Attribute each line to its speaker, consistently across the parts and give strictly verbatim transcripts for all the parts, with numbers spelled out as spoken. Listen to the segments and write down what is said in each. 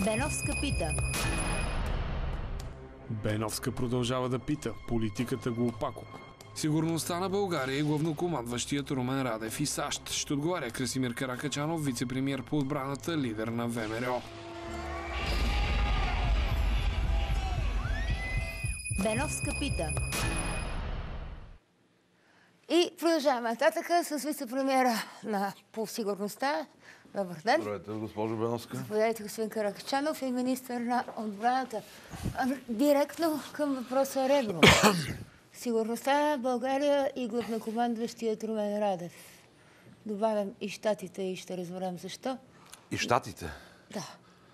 Speaker 1: Беновска пита.
Speaker 2: Беновска продължава да пита. Политиката го опако.
Speaker 3: Сигурността на България и главнокомандващият Румен Радев и САЩ ще отговаря Красимир Каракачанов, вице-премиер по отбраната, лидер на ВМРО.
Speaker 1: Беновска пита.
Speaker 4: И продължаваме нататъка с вице-премиера на по сигурността. Добър ден.
Speaker 5: Здравейте, госпожо Беновска.
Speaker 4: Заповядайте, господин Каракачанов и министър на отбраната. Директно към въпроса ребро. Сигурността на България и главнокомандващият Румен Радев. Добавям и щатите и ще разберем защо.
Speaker 5: И щатите?
Speaker 4: Да.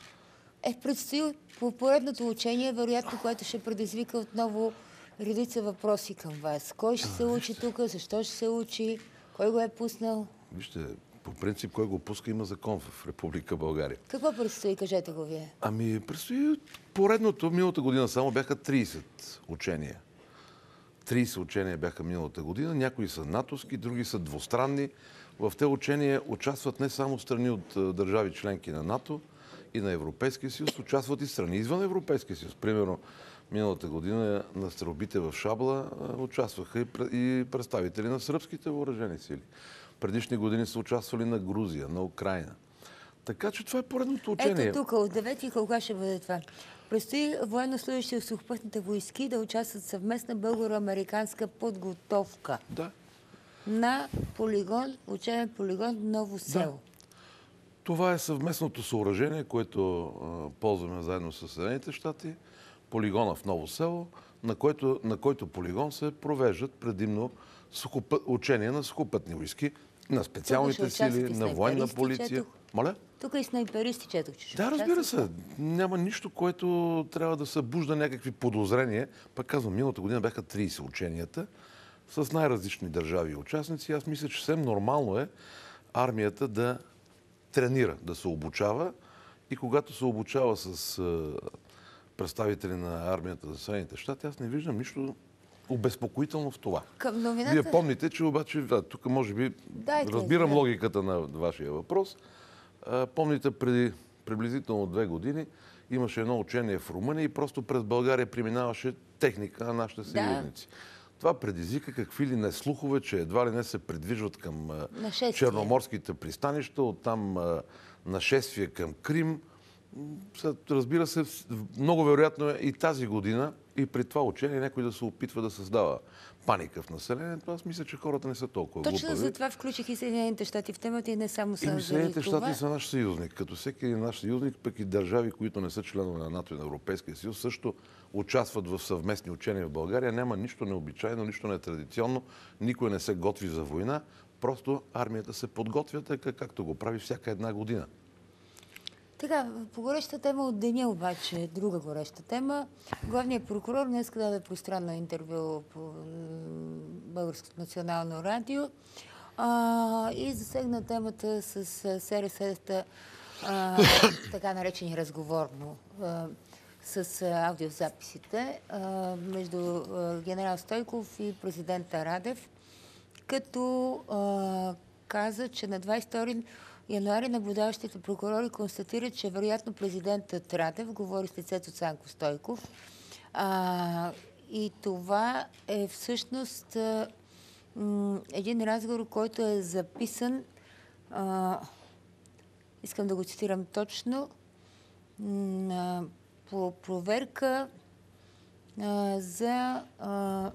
Speaker 4: Е, предстои по поредното учение, вероятно, което ще предизвика отново редица въпроси към вас. Кой ще се учи тук, защо ще се учи, кой го е пуснал?
Speaker 5: Вижте, по принцип, кой го пуска, има закон в Република България.
Speaker 4: Какво предстои, кажете го вие?
Speaker 5: Ами, предстои поредното. Миналата година само бяха трийсет учения. трийсет учения бяха миналата година. Някои са натовски, други са двустранни. В тези учения участват не само страни от държави членки на НАТО и на Европейския съюз, участват и страни извън Европейския съюз. Примерно, миналата година на стрелбите в Шабла участваха и представители на сръбските въоръжени сили. Предишни години са участвали на Грузия, на Украйна. Така че това е поредното учение.
Speaker 4: Ето тук, от девети кога ще бъде това? Предстои военнослужащи в сухопътните войски да участват в съвместна българо-американска подготовка.
Speaker 5: Да.
Speaker 4: На полигон, учебен полигон Ново село.
Speaker 5: Да. Това е съвместното съоръжение, което а, ползваме заедно с Съединените щати. Полигона в Ново село, на който, на който полигон се провеждат предимно сухопът, учения на сухопътни войски, на специалните сили, на военна полиция.
Speaker 4: Четох.
Speaker 5: Моля?
Speaker 4: Тук и снайперисти четох, че ще
Speaker 5: Да, разбира се.
Speaker 4: участват.
Speaker 5: Няма нищо, което трябва да събужда някакви подозрения. Пак казвам, миналата година бяха трийсет ученията с най-различни държави и участници. Аз мисля, че съвсем нормално е армията да тренира, да се обучава и когато се обучава с представители на армията за Съединените щати, аз не виждам нищо обезпокоително в това.
Speaker 4: Към новината...
Speaker 5: Вие помните, че обаче, да, тук може би
Speaker 4: Дайте,
Speaker 5: разбирам
Speaker 4: да.
Speaker 5: логиката на вашия въпрос. А, помните, преди приблизително две години имаше едно учение в Румъния и просто през България преминаваше техника на нашите съюзници. Да. Това предизвика какви ли не слухове, че едва ли не се придвижват към
Speaker 4: нашествие.
Speaker 5: черноморските пристанища, оттам а, нашествие към Крим. Разбира се, много вероятно е и тази година и при това учение някой да се опитва да създава паника в населението. Аз мисля, че хората не са толкова глупави.
Speaker 4: Точно за това включих и Съединените щати в темата и не само са
Speaker 5: и Съединените
Speaker 4: това.
Speaker 5: щати са наш съюзник. Като всеки наш съюзник, пък и държави, които не са членове на НАТО и на Европейския съюз, също участват в съвместни учения в България. Няма нищо необичайно, нищо нетрадиционно. Никой не се готви за война. Просто армията се подготвя така, както го прави всяка една година.
Speaker 4: Така, по гореща тема от деня обаче, друга гореща тема. Главният прокурор днес даде пространно интервю по Българското национално радио а, и засегна темата с СРС-та, така наречени разговорно, а, с аудиозаписите а, между а, генерал Стойков и президента Радев, като а, каза, че на двадесет и втори януари наблюдаващите прокурори констатират, че вероятно президентът Радев говори с лицето Цанко Стойков. А, и това е всъщност а, м, един разговор, който е записан, а, искам да го цитирам точно, м, по проверка а, за... А,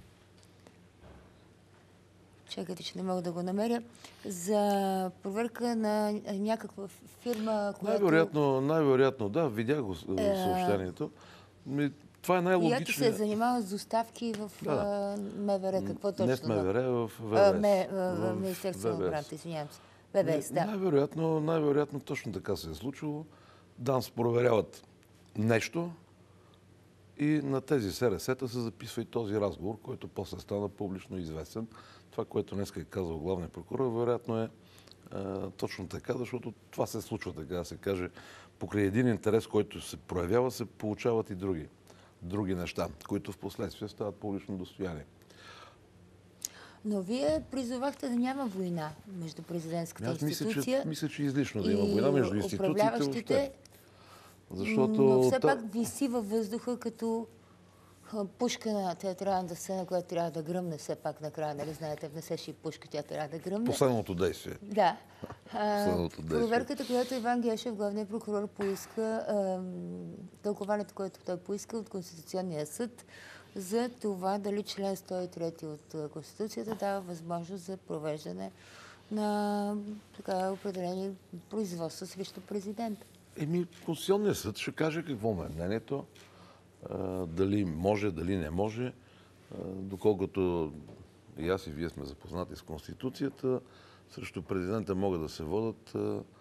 Speaker 4: чакайте, че не мога да го намеря, за проверка на някаква фирма, която...
Speaker 5: Най-вероятно, най-вероятно, да, видях го съобщението. Това е най-логично.
Speaker 4: Която се е занимава с доставки в да. МВР. Какво точно?
Speaker 5: Не в МВР, в ВВС.
Speaker 4: В Министерство на отбраната, извинявам се. ВВС, да.
Speaker 5: Най-вероятно, най-вероятно точно така се е случило. ДАНС проверяват нещо и на тези СРС-та се записва и този разговор, който после стана публично известен. Това, което днес е казал главният прокурор, вероятно е а, точно така, защото това се случва, така да се каже. Покрай един интерес, който се проявява, се получават и други, други неща, които в последствие стават публично достояние.
Speaker 4: Но вие призовахте да няма война между президентската
Speaker 5: Аз мисля,
Speaker 4: институция
Speaker 5: че, мисля, че излишно да има война между институциите. Защото
Speaker 4: Но все
Speaker 5: та-
Speaker 4: пак виси във въздуха като а, пушка на театралната сцена, която трябва да гръмне все пак накрая. Нали знаете, внесеш и пушка, тя трябва да гръмне.
Speaker 5: последното действие.
Speaker 4: Да. А,
Speaker 5: Последното действие.
Speaker 4: проверката, която Иван Гешев, главният прокурор, поиска, а, тълкованието, което той поиска от Конституционния съд, за това дали член сто и трети от а, Конституцията дава възможност за провеждане на така определени производства срещу президента.
Speaker 5: Еми, Конституционният съд ще каже какво му е мнението, а, дали може, дали не може. А, доколкото и аз и вие сме запознати с Конституцията, срещу президента могат да се водят а,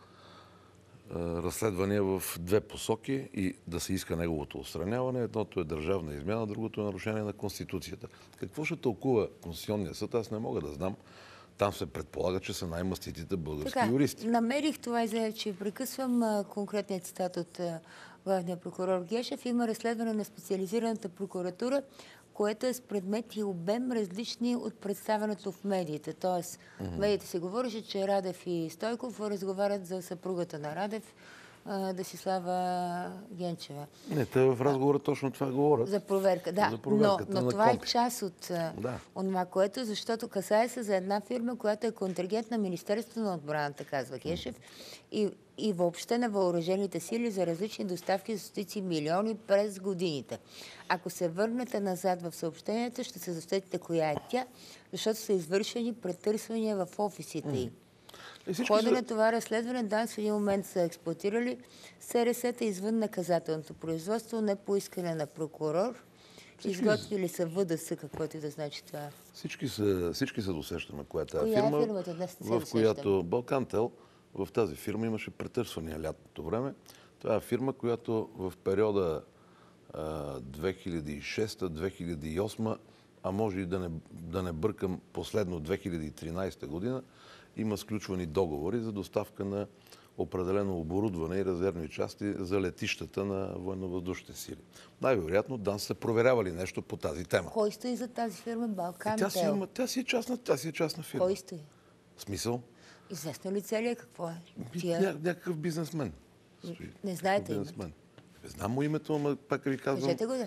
Speaker 5: а, разследвания в две посоки и да се иска неговото отстраняване. Едното е държавна измяна, другото е нарушение на Конституцията. Какво ще тълкува Конституционният съд, аз не мога да знам. Там се предполага, че са най-маститите български
Speaker 4: Така,
Speaker 5: юристи.
Speaker 4: намерих това, извинете, че прекъсвам а, конкретния цитат от а, главния прокурор Гешев. Има разследване на специализираната прокуратура, което е с предмет и обем различни от представянето в медиите. Тоест, в медиите се говореше, че Радев и Стойков разговарят за съпругата на Радев, а, Десислава Генчева.
Speaker 5: Не, те в разговора точно това говорят.
Speaker 4: За проверка, да.
Speaker 5: За проверката
Speaker 4: но но
Speaker 5: на
Speaker 4: това
Speaker 5: Компи.
Speaker 4: е част от а,
Speaker 5: Да.
Speaker 4: онова, което, защото касае се за една фирма, която е контрагент на Министерството на отбраната, казва Гешев, и, и въобще на въоръжените сили за различни доставки за стотици милиони през годините. Ако се върнете назад в съобщенията, ще се засетите коя е тя, защото са извършени претърсвания в офисите й.
Speaker 5: И
Speaker 4: В
Speaker 5: всички
Speaker 4: хода
Speaker 5: са-
Speaker 4: на това разследване ДАНС в един момент са експлоатирали СРС-та извън наказателното производство, не по искане на прокурор. Изготвили са ВДС, каквото и да значи това.
Speaker 5: Всички се, всички се досещаме коя е тази
Speaker 4: Коя е
Speaker 5: фирма,
Speaker 4: фирмата? Днес не се
Speaker 5: в
Speaker 4: досещам.
Speaker 5: която Балкантел, в тази фирма имаше претърсвания лятното време. Това е фирма, която в периода а, две хиляди и шеста - две хиляди и осма, а може и да не, да не бъркам последно две хиляди и тринадесета година, има сключвани договори за доставка на определено оборудване и резервни части за летищата на военновъздушните сили. Най-вероятно ДАНС са проверявали нещо по тази тема.
Speaker 4: Кой стои за тази фирма?
Speaker 5: И
Speaker 4: Балкантел.
Speaker 5: Тя си, има, тя си е частна, тя си е частна фирма.
Speaker 4: Кой стои?
Speaker 5: В смисъл?
Speaker 4: Известно ли целият какво е?
Speaker 5: Ня,
Speaker 4: Тия...
Speaker 5: някакъв бизнесмен. стои.
Speaker 4: Не знаете
Speaker 5: Бизнесмен. Не знам му името, ама пак ви казвам.
Speaker 4: Кажете го да.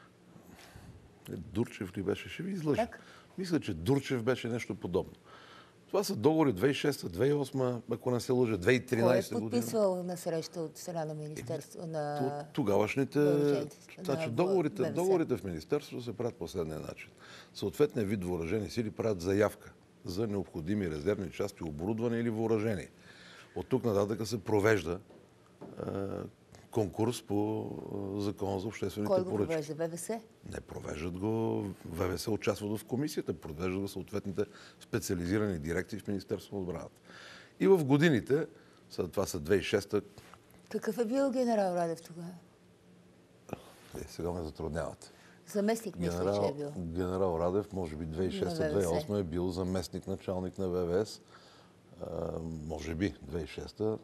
Speaker 5: Е, Дурчев ли беше? Ще ви излъжа.
Speaker 4: Как?
Speaker 5: Мисля, че Дурчев беше нещо подобно. Това са договори две хиляди и шеста - две хиляди и осма, ако не се лъжа, две хиляди и
Speaker 4: Кой е
Speaker 5: тринадесета година.
Speaker 4: подписвал на среща от страна на Министерство на...
Speaker 5: От тогавашните...
Speaker 4: въоръжените сили,
Speaker 5: Значи,
Speaker 4: на
Speaker 5: договорите,
Speaker 4: БВС.
Speaker 5: договорите в Министерството се правят последния начин. Съответният вид въоръжени сили правят заявка за необходими резервни части, оборудване или въоръжение. От тук нататък се провежда е, конкурс по е, Закона за обществените
Speaker 4: Кой го
Speaker 5: поръчки.
Speaker 4: провежда? БВС?
Speaker 5: Не провеждат го, ВВС участват в комисията, провеждат го съответните специализирани дирекции в Министерството на отбраната. И в годините, са- това са две хиляди и шеста,
Speaker 4: Какъв е бил генерал Радев тогава?
Speaker 5: е, сега ме затруднявате.
Speaker 4: Заместник, мисля, че
Speaker 5: Генерал,
Speaker 4: е бил.
Speaker 5: генерал Радев, може би две хиляди и шеста -
Speaker 4: На
Speaker 5: две хиляди и
Speaker 4: ВВС.
Speaker 5: осма е бил заместник началник на ВВС. А, може би, две хиляди и шеста.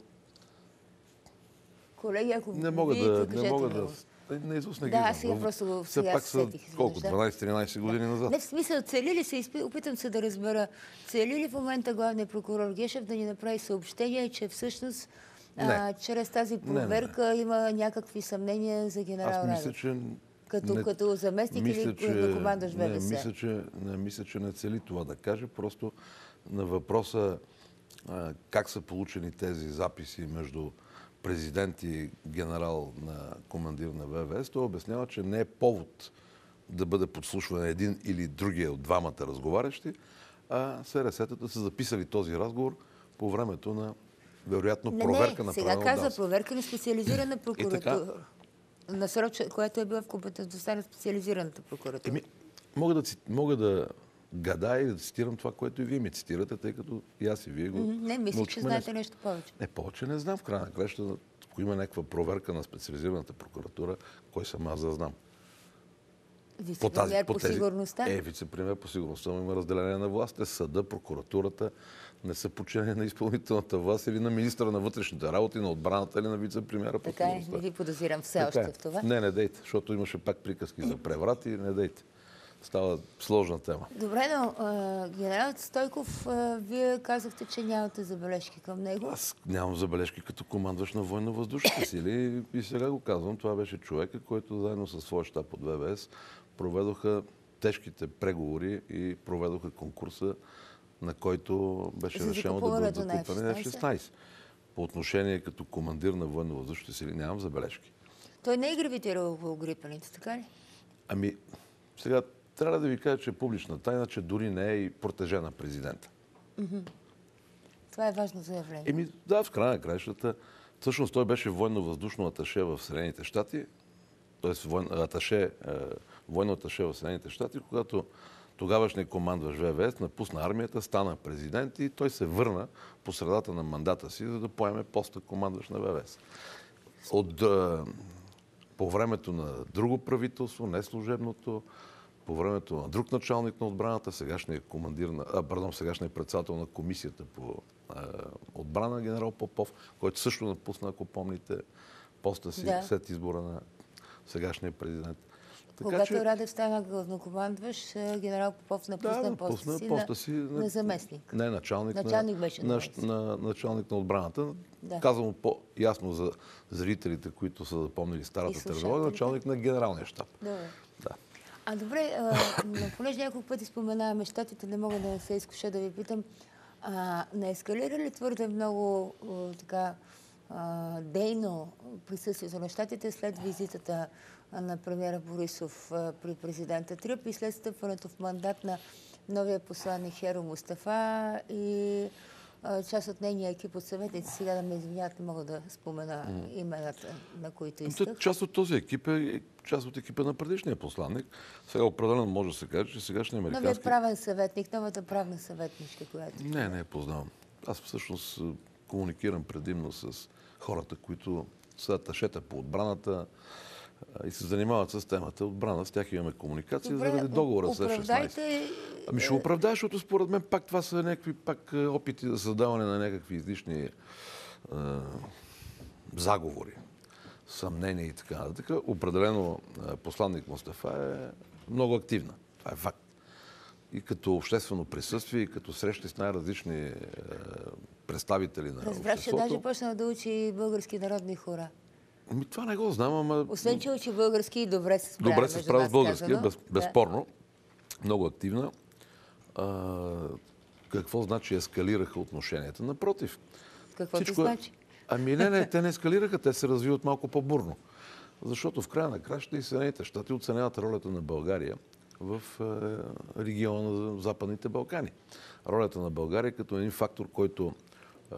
Speaker 4: Колеги, ако
Speaker 5: Не мога
Speaker 4: видите,
Speaker 5: да...
Speaker 4: кажете
Speaker 5: Не мога
Speaker 4: ми
Speaker 5: да...
Speaker 4: го.
Speaker 5: Е, Не изус не ги
Speaker 4: Да,
Speaker 5: знам.
Speaker 4: сега
Speaker 5: В-
Speaker 4: просто го-
Speaker 5: Все
Speaker 4: сега
Speaker 5: пак
Speaker 4: се
Speaker 5: са
Speaker 4: сетих изведнъж,
Speaker 5: колко?
Speaker 4: да.
Speaker 5: дванадесет - тринадесет години назад.
Speaker 4: Не, в смисъл, цели ли се, изпи- опитам се да разбера, цели ли в момента главният прокурор Гешев да ни направи съобщение, че всъщност а,
Speaker 5: Не.
Speaker 4: чрез тази
Speaker 5: не, не.
Speaker 4: проверка има някакви съмнения за генерал
Speaker 5: Аз мисля,
Speaker 4: Радев?
Speaker 5: че...
Speaker 4: Като,
Speaker 5: не-
Speaker 4: като заместник или главнокомандващ
Speaker 5: не,
Speaker 4: ВВС?
Speaker 5: мисля, че, не, мисля, че не цели това да каже. Просто на въпроса а, как са получени тези записи между президент и генерал на командир на ВВС, той обяснява, че не е повод да бъде подслушван един или другия от двамата разговарящи, а СРС-тата са записали този разговор по времето на, вероятно,
Speaker 4: Не,
Speaker 5: проверка
Speaker 4: не,
Speaker 5: на
Speaker 4: сега
Speaker 5: правилно
Speaker 4: казва проверка на специализирана
Speaker 5: така.
Speaker 4: прокуратура. Насроч, която е била в компетентността на специализираната прокуратура.
Speaker 5: Еми, мога да, цит- мога да гадая или да цитирам това, което и вие ми цитирате, тъй като и аз и вие го
Speaker 4: М, Не, мисля, че
Speaker 5: научихме
Speaker 4: знаете
Speaker 5: днес.
Speaker 4: нещо повече.
Speaker 5: Не, повече не знам в края на краща. Ако има някаква проверка на специализираната прокуратура, кой съм аз да знам?
Speaker 4: Вице-премиер по, сигурността.
Speaker 5: Е, вице-премиер по сигурността, но има разделение на властите. Съда, прокуратурата не са подчинени на изпълнителната власт или на министъра на вътрешните работи, на отбраната или на вице-премиера по
Speaker 4: Така е,
Speaker 5: сигурността.
Speaker 4: не ви подозирам все
Speaker 5: Така
Speaker 4: още
Speaker 5: е.
Speaker 4: в това.
Speaker 5: Не, не дейте, защото имаше пак приказки за преврат и не дейте. става сложна тема.
Speaker 4: Добре, но а, генерал Стойков, а, вие казахте, че нямате забележки към него.
Speaker 5: Аз нямам забележки като командващ на военно-въздушните сили и сега го казвам. Това беше човека, който заедно със своя щаб от ВВС проведоха тежките преговори и проведоха конкурса, на който беше
Speaker 4: За
Speaker 5: решено да бъдат
Speaker 4: закупуването на
Speaker 5: закупване
Speaker 4: F
Speaker 5: F шестнадесет. По отношение като командир на военно-въздушните сили нямам забележки.
Speaker 4: Той не е гравитирал около грипаните, така ли?
Speaker 5: Ами, сега трябва да ви кажа, че е публична тайна, че дори не е и протеже на президента.
Speaker 4: Това е важно заявление.
Speaker 5: Еми, да, в края на краищата. Всъщност той беше военно-въздушно аташе в Съединените щати, т.е. аташе, военно аташе в Съединените щати, когато тогавашният командващ ВВС напусна армията, стана президент и той се върна по средата на мандата си, за да поеме поста командващ на ВВС. От, по времето на друго правителство, не служебното, по времето на друг началник на отбраната, сегашният командир на, а, пардон, сегашният председател на комисията по а, отбрана, генерал Попов, който също напусна, ако помните, поста си
Speaker 4: да.
Speaker 5: след избора на сегашния президент. Така,
Speaker 4: Когато
Speaker 5: че...
Speaker 4: Радев стана главнокомандващ, генерал Попов напусна
Speaker 5: да,
Speaker 4: поста,
Speaker 5: напусна
Speaker 4: си,
Speaker 5: поста
Speaker 4: на,
Speaker 5: си
Speaker 4: на, на заместник.
Speaker 5: Не, началник,
Speaker 4: Началник
Speaker 5: на,
Speaker 4: беше
Speaker 5: на,
Speaker 4: наместник.
Speaker 5: на, началник на отбраната.
Speaker 4: Да.
Speaker 5: Казвам по-ясно за зрителите, които са запомнили старата терминология, началник на генералния щаб.
Speaker 4: Добре.
Speaker 5: Да.
Speaker 4: А добре, а, но понеже няколко пъти споменаваме щатите, не мога да не се изкуша да ви питам, а, не ескалира ли твърде много а, така а, дейно присъствието на щатите след визитата на премиера Борисов а, при президента Тръмп и след стъпването в мандат на новия посланник Херо Мустафа и а, част от нейния екип от съветници, сега да ме извиняват, не мога да спомена mm. имената, на които исках.
Speaker 5: Част от този екип е част от екипа на предишния посланник. Сега определено може да се каже, че сегашният американски...
Speaker 4: Новият правен съветник, новата правна съветничка, която...
Speaker 5: Не, не познавам. Аз всъщност комуникирам предимно с хората, които са аташета по отбраната и се занимават с темата отбрана. С тях имаме комуникация. Добре, заради договора с Еф шестнадесет. Ами ще оправдай, защото според мен пак това са някакви пак опити за създаване на някакви излишни е, заговори, съмнения и така нататък. Определено посланник Мустафа е много активна. Това е факт. И като обществено присъствие, и като срещи с най-различни е, представители на
Speaker 4: Разбрах, че даже почнал да учи български народни хора.
Speaker 5: Ами това не го знам, ама...
Speaker 4: Освен, че учи български и добре се справя.
Speaker 5: Добре се справя с българския, без,
Speaker 4: да.
Speaker 5: безспорно. Много активна. А, какво значи ескалираха отношенията? Напротив.
Speaker 4: Какво ти
Speaker 5: е...
Speaker 4: значи?
Speaker 5: Ами не, не, те не ескалираха, те се развиват малко по-бурно. Защото в края на краща и Съединените щати оценяват ролята на България в е, региона на Западните Балкани. Ролята на България като един фактор, който е,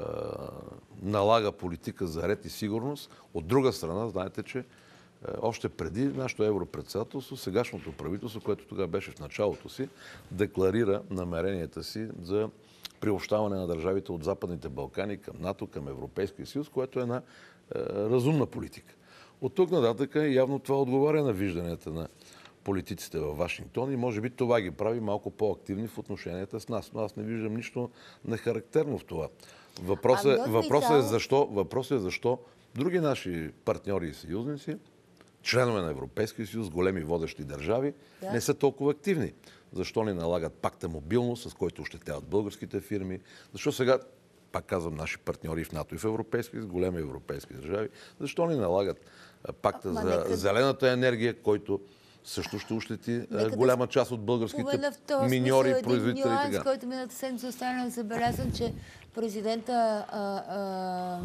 Speaker 5: налага политика за ред и сигурност. От друга страна, знаете, че е, още преди нашето европредседателство, сегашното правителство, което тогава беше в началото си, декларира намеренията си за приобщаване на държавите от Западните Балкани към НАТО, към Европейския съюз, което е една е, разумна политика. От тук нататък явно това отговаря на вижданията на политиците във Вашингтон и може би това ги прави малко по-активни в отношенията с нас. Но аз не виждам нищо нехарактерно в това. Въпросът е, въпросът е, защо, въпросът е защо други наши партньори и съюзници, членове на Европейския съюз, големи водещи държави, да. не са толкова активни. Защо ни налагат пакта мобилност, с който ощетяват българските фирми? Защо сега, пак казвам, наши партньори в НАТО и в Европейския съюз, големи европейски държави, защо ни налагат пакта а, за нека... зелената енергия, който също ще ощети нека голяма да част от българските миньори, производители и така.
Speaker 4: Нюанс, който миналата седмица остана забелязан, че президента а, а,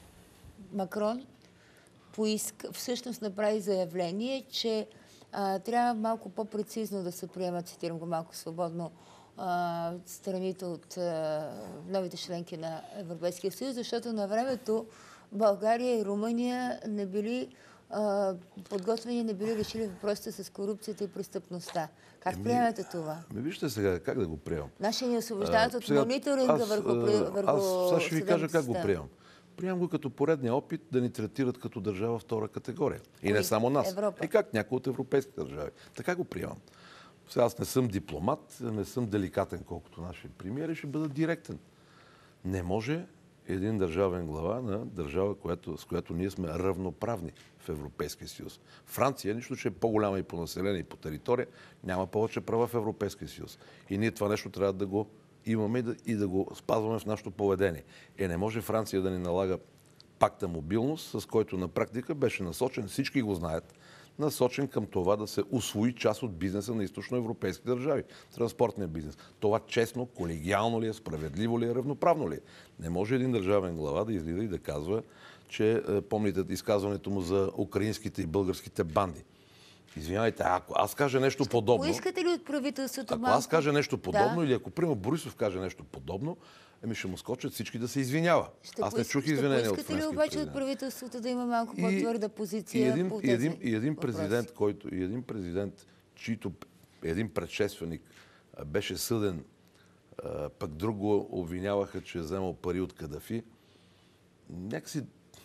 Speaker 4: Макрон поиска, всъщност направи заявление, че а, трябва малко по-прецизно да се приемат, цитирам го малко свободно, а, страните от а, новите членки на Европейския съюз, защото на времето България и Румъния не били а, подготвени, не били решили въпросите с корупцията и престъпността. Как еми, приемате това?
Speaker 5: Ами вижте сега, как да го приемам?
Speaker 4: Наши ни освобождават от сега, мониторинга аз, върху, върху
Speaker 5: Аз сега ще ви кажа как го приемам. Приемам го като поредния опит да ни третират като държава втора категория. И Кои? не само нас.
Speaker 4: Европа.
Speaker 5: И как някои от европейските държави. Така го приемам. Сега аз не съм дипломат, не съм деликатен, колкото наши премиери, ще бъда директен. Не може един държавен глава на държава, която, с която ние сме равноправни в Европейския съюз. Франция, нищо, че е по-голяма и по население, и по територия, няма повече права в Европейския съюз. И ние това нещо трябва да го имаме и да, и да го спазваме в нашето поведение. Е, не може Франция да ни налага пакта мобилност, с който на практика беше насочен, всички го знаят, насочен към това да се усвои част от бизнеса на източноевропейски държави. Транспортния бизнес. Това честно, колегиално ли е, справедливо ли е, равноправно ли е? Не може един държавен глава да излиза и да казва, че помните изказването му за украинските и българските банди. Извинявайте, ако аз кажа нещо
Speaker 4: Ще
Speaker 5: подобно...
Speaker 4: Поискате ли от правителството
Speaker 5: Ако
Speaker 4: малко?
Speaker 5: аз кажа нещо подобно,
Speaker 4: Да.
Speaker 5: или ако, примерно, Борисов каже нещо подобно, еми ще му скочат всички да се извинява.
Speaker 4: Ще
Speaker 5: Аз не
Speaker 4: поис-
Speaker 5: чух
Speaker 4: ще
Speaker 5: извинения от
Speaker 4: поискате ли
Speaker 5: френския
Speaker 4: обаче
Speaker 5: президент.
Speaker 4: от правителството да има малко
Speaker 5: И-
Speaker 4: по-твърда позиция
Speaker 5: и един,
Speaker 4: по
Speaker 5: и
Speaker 4: тези
Speaker 5: един, и един
Speaker 4: въпроси?
Speaker 5: президент, който, и един президент, чийто един предшественик а, беше съден, а, пък друг го обвиняваха, че е вземал пари от Кадафи. Някакси...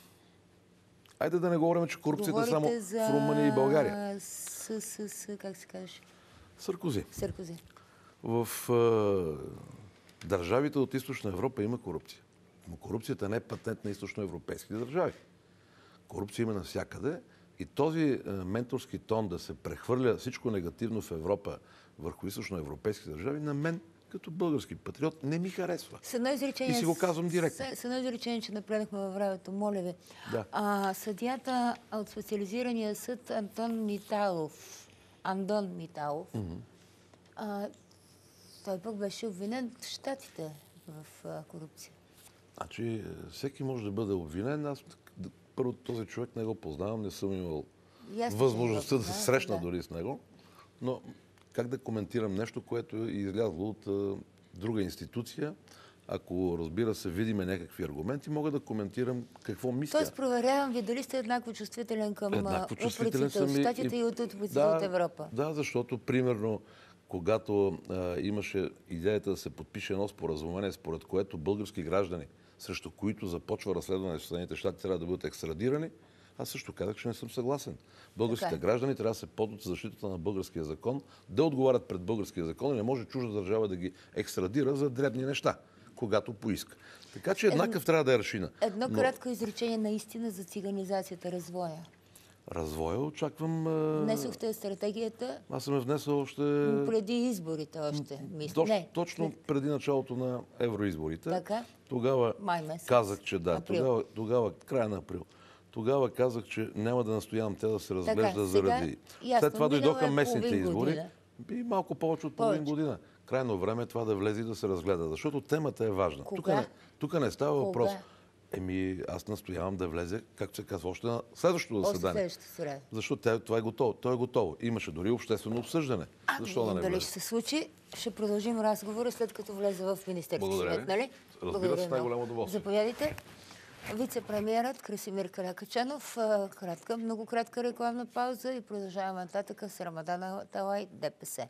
Speaker 5: Айде да не говорим, че корупцията е само
Speaker 4: Говорите за...
Speaker 5: в Румъния и България.
Speaker 4: С, с, с, как се каже?
Speaker 5: Саркози.
Speaker 4: Саркози.
Speaker 5: В а, държавите от Източна Европа има корупция. Но корупцията не е патент на източноевропейските държави. Корупция има навсякъде и този а, менторски тон да се прехвърля всичко негативно в Европа върху източноевропейски държави, на мен като български патриот не ми харесва.
Speaker 4: С едно изречение...
Speaker 5: И си го казвам директно.
Speaker 4: С, с едно изречение, че напреднахме във времето. Моля ви.
Speaker 5: Да.
Speaker 4: А, съдията от специализирания съд Антон Миталов, Андон Миталов, mm-hmm. а, той пък беше обвинен в Щатите в а, корупция.
Speaker 5: Значи, всеки може да бъде обвинен. Аз първо този човек не го познавам, не съм имал
Speaker 4: Ясно,
Speaker 5: възможността
Speaker 4: че
Speaker 5: да
Speaker 4: го
Speaker 5: се
Speaker 4: познавате,
Speaker 5: срещна
Speaker 4: да.
Speaker 5: дори с него. Но как да коментирам нещо, което е излязло от а, друга институция? Ако, разбира се, видиме някакви аргументи, мога да коментирам какво мисля.
Speaker 4: Тоест, проверявам ви дали сте еднакво чувствителен към
Speaker 5: Еднакво чувствителен
Speaker 4: упреците от
Speaker 5: съм и-
Speaker 4: Щатите
Speaker 5: и-
Speaker 4: и от упреците
Speaker 5: Да,
Speaker 4: от Европа.
Speaker 5: Да, защото, примерно, когато а, имаше идеята да се подпише едно споразумение, според което български граждани, срещу които започва разследване в Съединените щати, трябва да бъдат екстрадирани, аз също казах, че не съм съгласен. Българските
Speaker 4: Така е.
Speaker 5: граждани трябва да се подват за защитата на българския закон, да отговарят пред българския закон и не може чужда държава да ги екстрадира за дребни неща, когато поиска. Така че еднакъв трябва да е аршина.
Speaker 4: Едно
Speaker 5: Но
Speaker 4: кратко изречение наистина за циганизацията, развоя.
Speaker 5: развоя очаквам... а,
Speaker 4: Внесохте стратегията
Speaker 5: Аз съм я внесъл още...
Speaker 4: преди изборите още, мисля.
Speaker 5: Точ,
Speaker 4: Не,
Speaker 5: точно
Speaker 4: след-
Speaker 5: преди началото на евроизборите.
Speaker 4: Така.
Speaker 5: Тогава
Speaker 4: Май месец.
Speaker 5: казах, че да.
Speaker 4: Април.
Speaker 5: Тогава, тогава, края на април. Тогава казах, че няма да настоявам те да се разглежда
Speaker 4: сега,
Speaker 5: заради...
Speaker 4: ясно,
Speaker 5: След това
Speaker 4: минала
Speaker 5: дойдоха
Speaker 4: е
Speaker 5: местните
Speaker 4: половин
Speaker 5: избори.
Speaker 4: година.
Speaker 5: И малко повече от половин
Speaker 4: Повече.
Speaker 5: година. Крайно време е това да влезе и да се разгледа. Защото темата е важна. Тук
Speaker 4: Кога?
Speaker 5: не, тук не става
Speaker 4: Кога?
Speaker 5: въпрос. Еми, аз настоявам да влезе, както се казва, още на следващото
Speaker 4: Още
Speaker 5: заседание.
Speaker 4: следващата среда.
Speaker 5: Защото тя- това е готово. То е готово. Имаше дори обществено обсъждане.
Speaker 4: Ами,
Speaker 5: Защо да не
Speaker 4: дали
Speaker 5: влезе?
Speaker 4: ще се случи, ще продължим разговора след като влезе в Министерския
Speaker 5: Благодаря
Speaker 4: съвет,
Speaker 5: ви.
Speaker 4: нали?
Speaker 5: Разбира се, с
Speaker 4: много.
Speaker 5: най-голямо удоволствие.
Speaker 4: Заповядайте. Вице-премьерът Красимир Каракачанов. а, Кратка, много кратка рекламна пауза и продължаваме нататък с Рамадан Аталай, ДПС.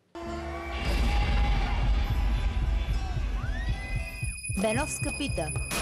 Speaker 1: Беновска пита.